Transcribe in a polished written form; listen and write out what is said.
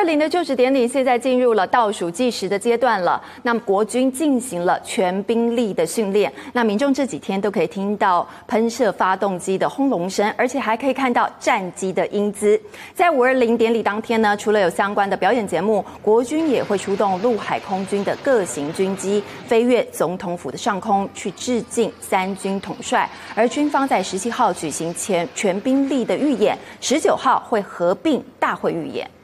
520的就职典礼现在进入了倒数计时的阶段了。那么国军进行了全兵力的训练，那民众这几天都可以听到喷射发动机的轰隆声，而且还可以看到战机的英姿。在520典礼当天呢，除了有相关的表演节目，国军也会出动陆海空军的各型军机飞越总统府的上空，去致敬三军统帅。而军方在17号举行全兵力的预演，19号会合并大会预演。